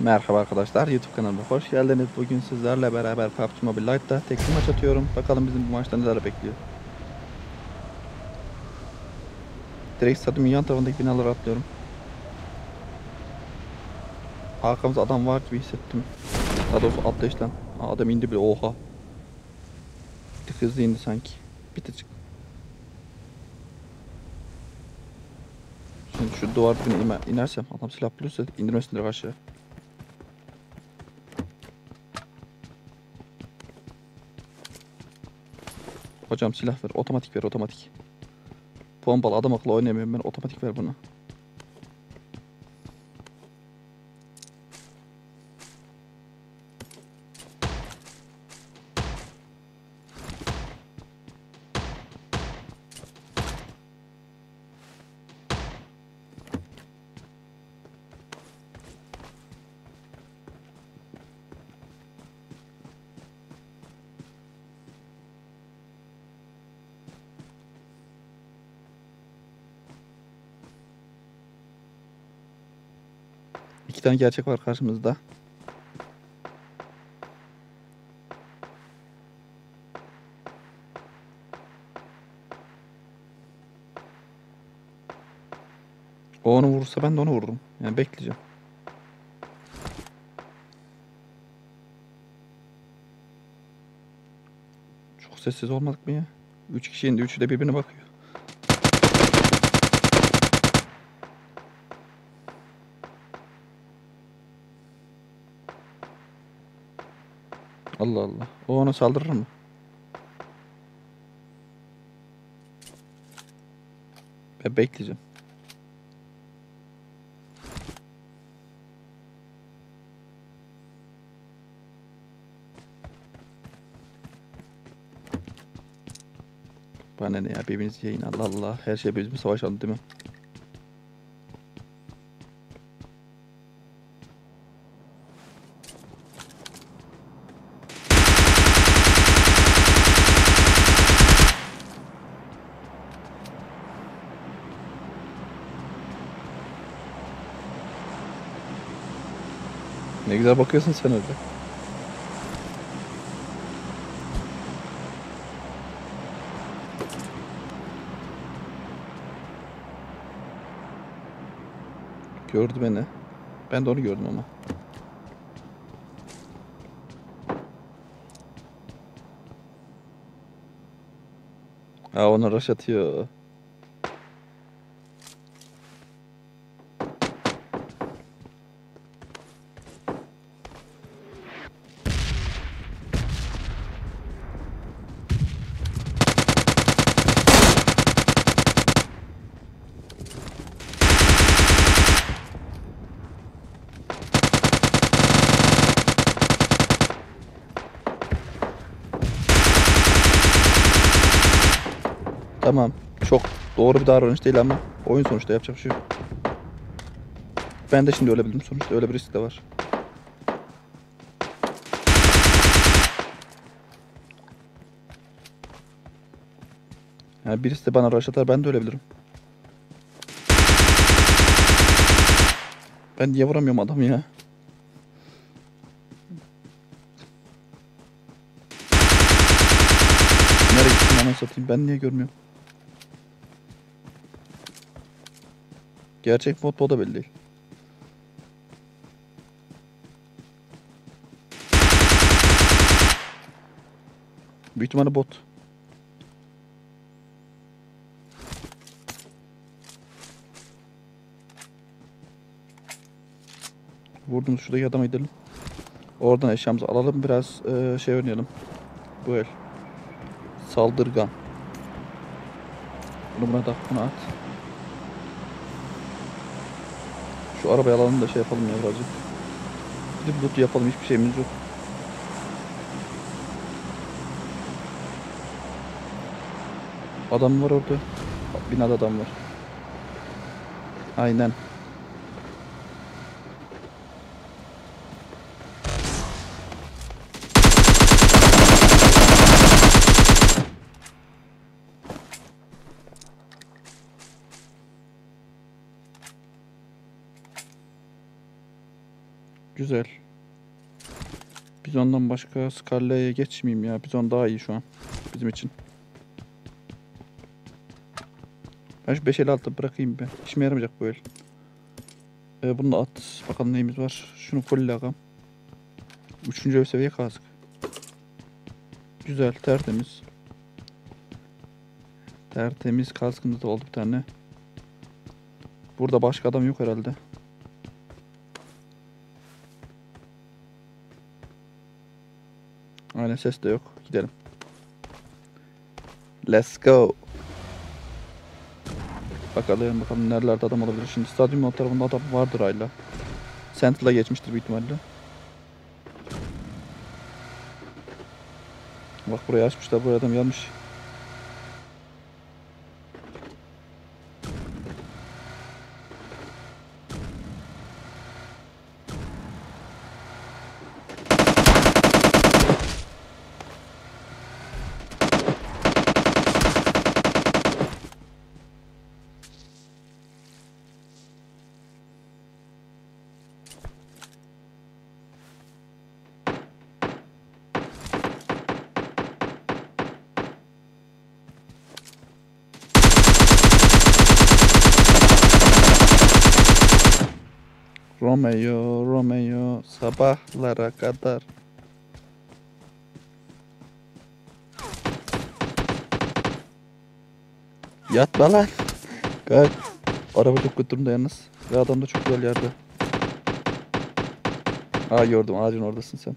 Merhaba arkadaşlar, YouTube kanalıma hoş geldiniz. Bugün sizlerle beraber PUBG Mobile Lite'da tekli maç atıyorum. Bakalım bizim bu maçta neler bekliyor. Direkt stadın yan tarafındaki binalara atlıyorum. Arkamızda adam var gibi hissettim. Daha doğrusu atlayıştan. Adam indi bile, oha. Bir tık hızlı indi sanki. Bir tık. Şimdi şu duvar dibine inersem adam silah bulursa indirmesindir aşağı. Hocam silah ver, otomatik ver, otomatik. Pompalı adam akıllı oynayamıyorum ben, otomatik ver bunu. İki tane gerçek var karşımızda. O onu vurursa ben de onu vururum. Yani bekleyeceğim. Çok sessiz olmadık mı ya? 3 kişi indi. Üçü de birbirine bakıyor. Allah Allah. O ona saldırır mı? Ben bekleyeceğim. Bana ne ya, birbirinizi yayın, Allah Allah. Her şey bizim savaşalım değil mi? Ne güzel bakıyorsun sen öyle. Gördü beni. Ben de onu gördüm ama. Ha, ona rush atıyor. Tamam. Çok doğru bir davranış değil ama oyun sonuçta, yapacak bir şey yok. Ben de şimdi ölebildim sonuçta, öyle bir risk de var. Yani birisi de bana rush atar, ben de ölebilirim. Ben niye vuramıyorum adamı ya? Nereye gittim, anasını satayım, ben niye görmüyorum? Gerçek mod bu da belli değil. Büyük ihtimalle bot. Vurdum, şuradaki adama gidelim. Oradan eşyamızı alalım, biraz şey oynayalım. Bu el. Saldırgan. Bunu buna tak, buna at. Şu arabayı alalım da şey yapalım ya birazcık. Gidip loot yapalım, hiçbir şeyimiz yok. Adam var orada. Binada adam var. Aynen. Güzel. Bizon'dan başka Scarlet'e geçmeyeyim ya. Bizon daha iyi şu an bizim için. Ben şu 556 bırakayım ben. İşime yaramayacak bu el. Bunu da at. Bakalım neyimiz var. Şunu full agam. 3. seviye kask. Güzel, tertemiz. Tertemiz kaskımız da oldu bir tane. Burada başka adam yok herhalde. Aynen, ses de yok. Gidelim. Let's go. Bakalım nerelerde adam olabilir. Şimdi stadyumun o tarafında adam vardır hala. Central'a geçmiştir büyük ihtimalle. Bak, burayı açmışlar. Buraya adam gelmiş. Romeo, Romeo sabahlara kadar. Yatma lan. Kalk. Araba çok kötü durumda yalnız. Ve adam da çok güzel yerde. Aa, gördüm, ağacın oradasın sen.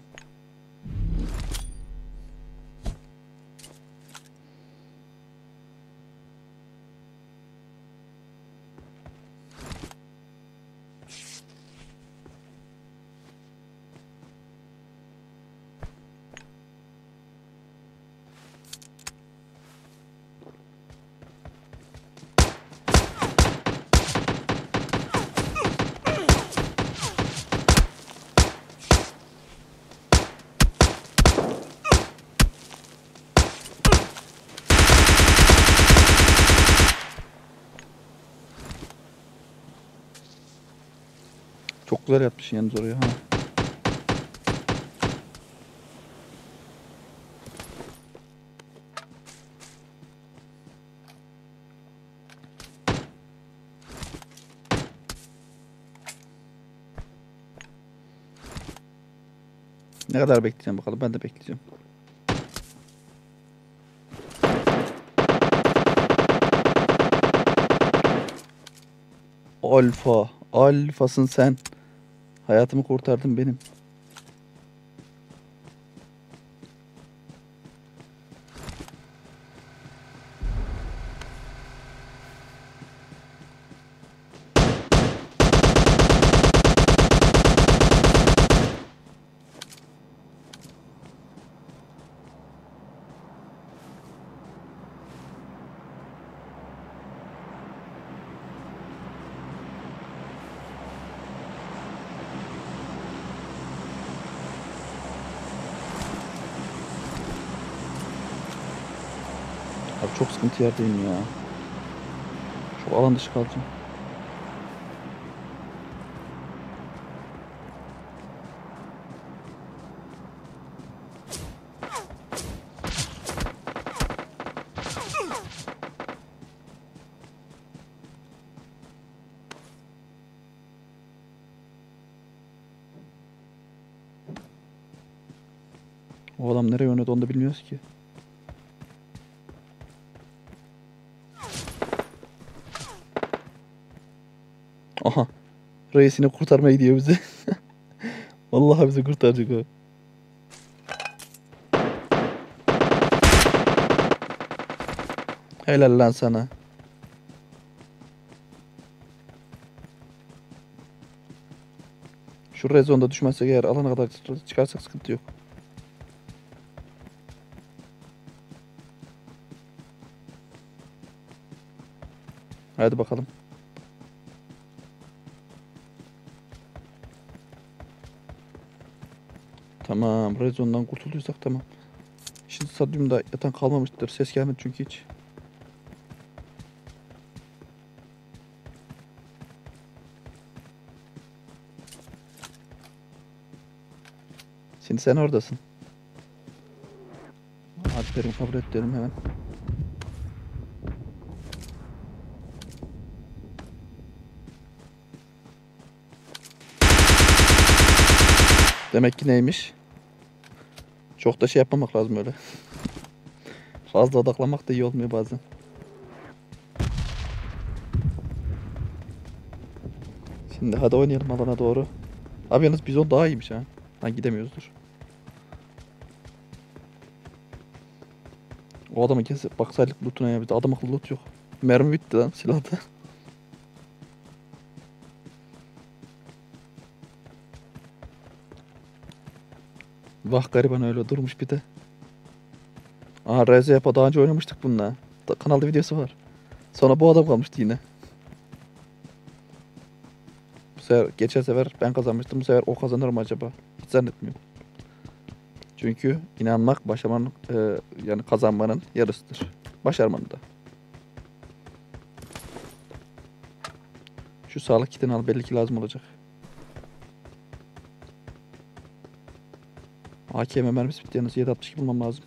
Çok güzel yapmışsın yalnız oraya ha. Ne kadar bekleyeceğim bakalım. Ben de bekleyeceğim. Alfa. Alfasın sen. Hayatımı kurtardın benim. Abi çok sıkıntı yerdeyim ya. Çok alan dışı kalacağım. O adam nereye oynadı onu da bilmiyoruz ki. Aha. Reisini kurtarmaya gidiyor bizi. Vallahi bizi kurtaracak o. Helal lan sana. Şu rezonda düşmezsek eğer alana kadar çıkarsak sıkıntı yok. Hadi bakalım. Tamam. Rezondan kurtulduysak tamam. Şimdi stadyumda yatan kalmamıştır. Ses gelmedi çünkü hiç. Şimdi sen oradasın. Alper'im kabul et dedim hemen. Demek ki neymiş? Çok da şey yapmamak lazım öyle. Fazla odaklanmak da iyi olmuyor bazen. Şimdi hadi oynayalım alana doğru. Abi yalnız bizon daha iyiymiş ha. Ha gidemiyoruzdur. O adamı kesip baksaydık lootuna ya, bizde adam akıllı loot yok. Mermi bitti lan silahta. Vah gariban öyle durmuş bir de. Aha RZ Yapa daha önce oynamıştık bununla. Kanalda videosu var. Sonra bu adam kalmıştı yine. Bu sefer, geçen sefer ben kazanmıştım. Bu sefer o kazanır mı acaba? Hiç zannetmiyorum. Çünkü inanmak başarmanın yani kazanmanın yarısıdır. Başarmanın da. Şu sağlık kitini al, belli ki lazım olacak. AKM mermisi bitti yalnız, 7.62 bulmam lazım.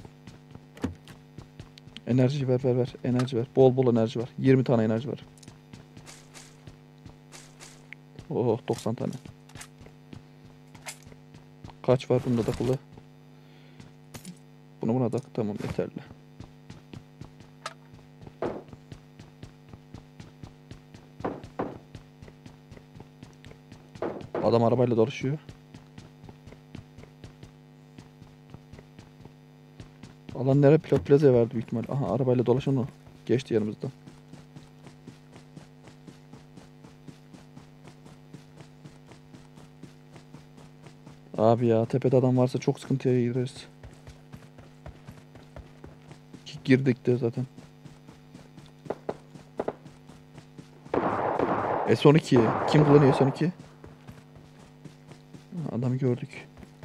Enerji ver. Enerji ver. Bol bol enerji var. 20 tane enerji var. Oh 90 tane. Kaç var bunda takılı? Buna tak, tamam yeterli. Adam arabayla dolaşıyor. Alan nereye? Pilot Plaza'ya verdi büyük ihtimal. Aha arabayla dolaşan o. Geçti yanımızdan. Abi ya tepede adam varsa çok sıkıntıya gireriz. Girdik de zaten. S12. Kim kullanıyor S12? Adamı gördük.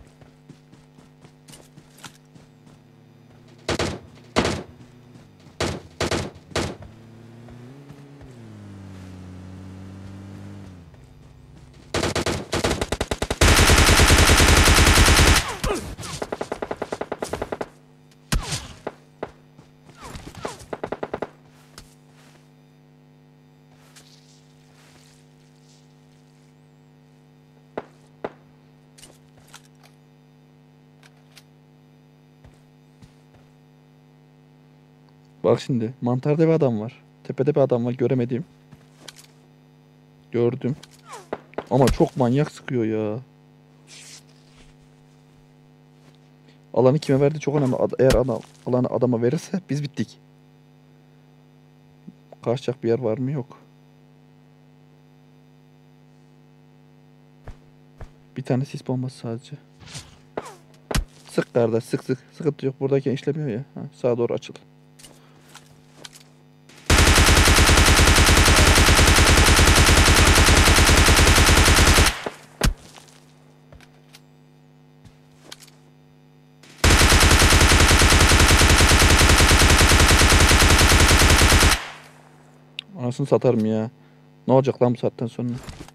Bak şimdi mantarda bir adam var. Tepede bir adam var göremediğim. Gördüm. Ama çok manyak sıkıyor ya. Alanı kime verdi çok önemli. Eğer alanı adama verirse biz bittik. Kaçacak bir yer var mı? Yok. Bir tane sis bombası sadece. Sık kardeş sık. Sıkıntı yok. Buradayken işlemiyor ya. Ha, sağa doğru açıl. Anasını satarım ya. Ne olacak lan bu saatten sonra?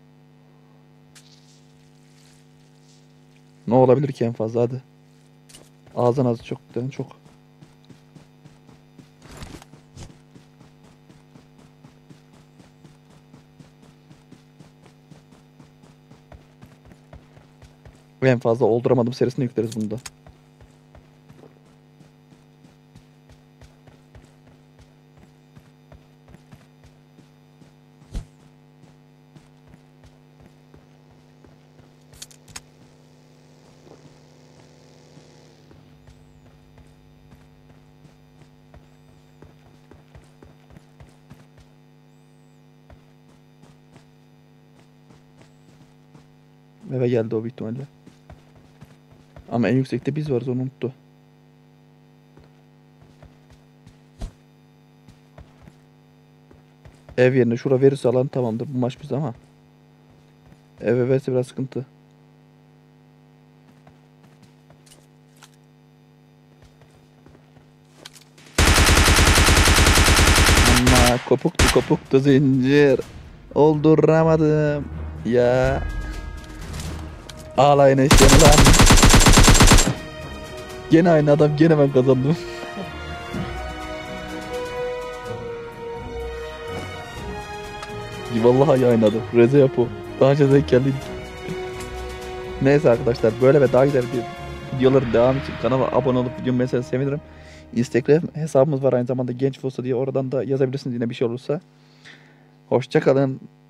Ne olabilir ki en fazla hadi. Ağzın ağzı çok çok. En fazla olduramadım serisini yükleriz bunda. Eve geldi o büyük ihtimalle. Ama en yüksekte biz varız, onu unuttu. Ev yerine şura verirse alan tamamdır bu maç biz ama. Eve verse biraz sıkıntı. Ama kopuktu zincir. Olduramadım. Ya. Ağlayın eşyanı lan. Gene aynı adam, gene ben kazandım. Vallahi aynı adam. Reze yapı. Daha önce denk geldik. Neyse arkadaşlar, böyle ve daha güzel videoların devamı için kanala abone olup videomu mesela sevinirim. Instagram hesabımız var aynı zamanda, Genç Fosa diye, oradan da yazabilirsiniz yine bir şey olursa. Hoşça kalın.